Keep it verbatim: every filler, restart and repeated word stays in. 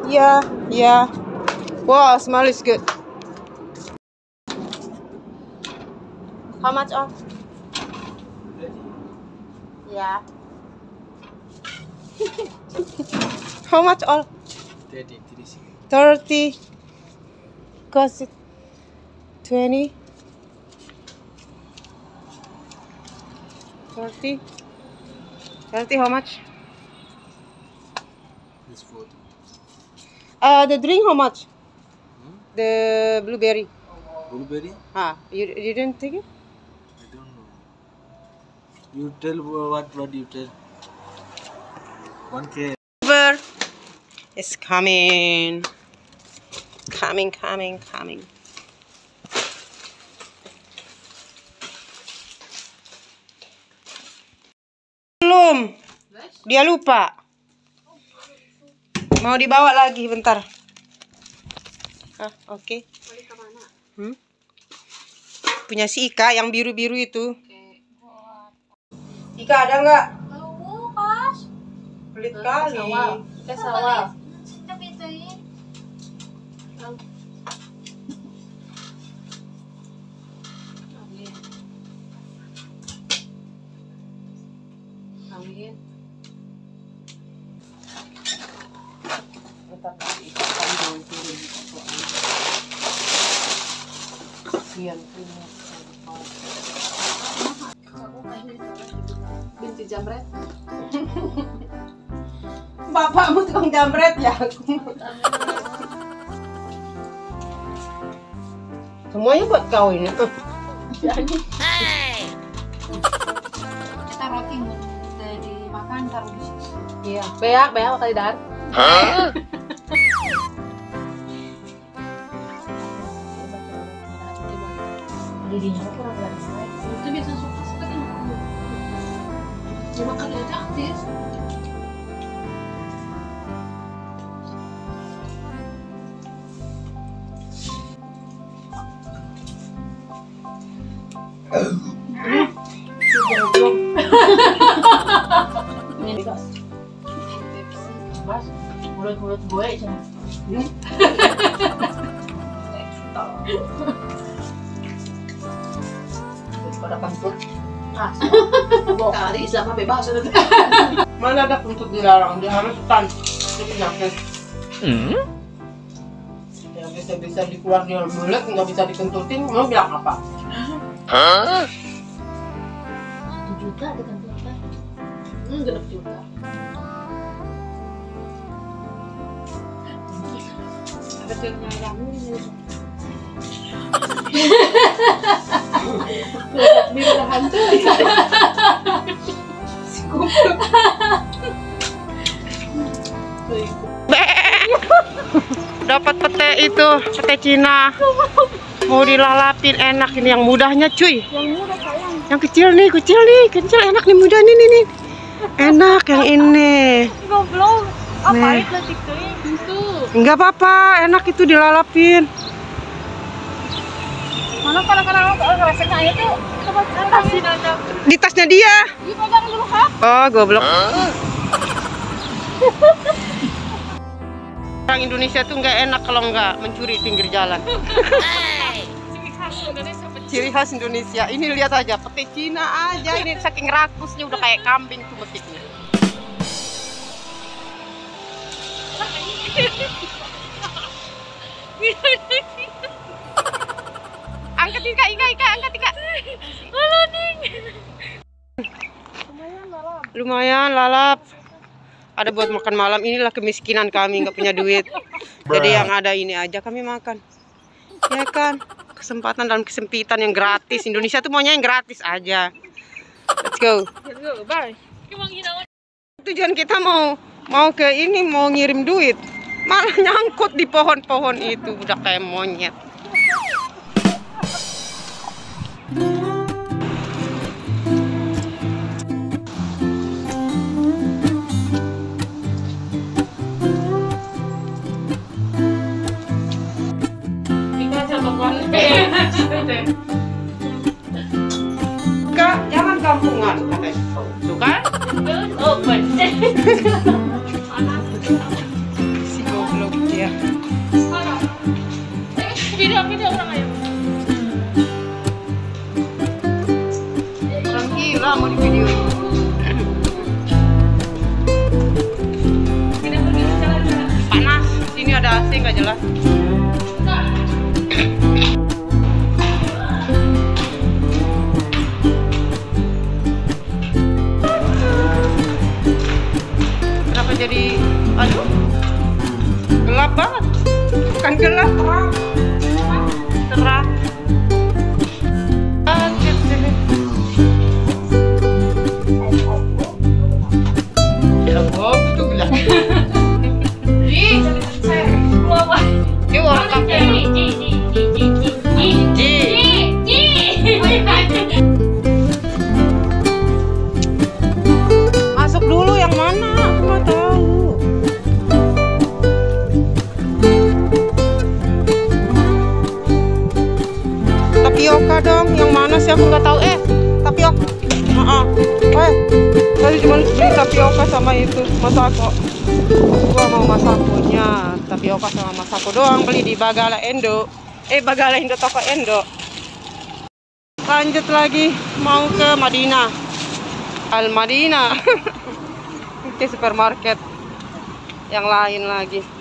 Yeah, yeah. Wow, smell is good. How much all? Yeah. How much all? thirty. thirty. Cost it twenty. thirty. thirty, how much? This food. Uh, the drink, how much? Hmm? The blueberry. Blueberry? Ah, you, you didn't take it? I don't know. You tell what, what you tell. one K. Uber is coming. Coming, coming, coming. Belum. Dia lupa. Mau dibawa lagi bentar. Ah, oke. Okay. Hmm? Punya si Ika yang biru-biru itu. Ika ada nggak? Tahu, Pas. Pelit kali. Ika sawal. Amin. Binti jamret. Bapakmu tukang jamret ya. Semuanya buat kau ini. Hey. Kita roti udah dimakan taruh di situ. Iya. Beak, beak kali dar. Hah? Dirinya kurang garis. Itu biasa suka sekali. Cuma kali aja aktif. Ini bos. Bos, mulut-mulut gue aja. Pada kentut. Ah, bawa kali sama bebas. Mana ada kentut dilarang, dia harus stand. Itu penyakit. Hmm? Yang bisa-bisa dikeluar di mulut, nggak bisa dikentutin, mau bilang apa? Hah? Satu juta dikentutkan. Hmm, genep juta. Kecilnya yang ini. Biru hantu. Si kumpul. Dapat pete itu, pete Cina. Mau dilalapin, enak ini yang mudahnya cuy. Yang mudah sayang. Yang kecil nih, kecil nih, kecil enak nih, mudah nih nih nih. Enak yang ini. Goblok. Apa Nih. itu tikering itu? Enggak apa-apa, enak itu dilalapin. Mana kadang-kadang rasanya itu coba kasih aja. Di tasnya dia. Di pegang dulu, ha? Oh, goblok. Orang Indonesia tuh nggak enak kalau nggak mencuri pinggir jalan. Ciri khas Indonesia. Ciri khas Indonesia. Ini lihat aja, pete Cina aja. Ini saking rakusnya udah kayak kambing tuh metiknya. Angkat Ika, Ika, Ika, angkat Ika. Halo, Ning. Lumayan lalap. Lumayan lalap. Ada buat makan malam. Inilah kemiskinan kami, nggak punya duit. Jadi yang ada ini aja kami makan. Ya kan? Kesempatan dalam kesempitan yang gratis. Indonesia tuh maunya yang gratis aja. Let's go. Let's go, bye. Tujuan kita mau mau ke ini, mau ngirim duit. Malah nyangkut di pohon-pohon itu, udah kayak monyet. Kak, jangan kampungan katanya. Tuh kan? Open. Si goblok. jadi aduh gelap banget. Bukan gelap, terang. Terang. Anjir sini. Ya gua itu bilang. Ih, keluar. Ini orang Ji, ji, ji, ji, ji, ji, ji, ji, ji. masuk dulu yang mana? Aku nggak tahu. Tapioka dong, yang mana sih aku nggak tahu. Eh, tapioka. Heeh. Eh, tadi cuma beli tapioka sama itu masako. Gua mau masakonya, tapioka sama masako doang beli di Bagala Endo. Eh, Bagala Indo toko Endo. Lanjut lagi mau ke Madinah. Al Madinah. Ke supermarket yang lain lagi.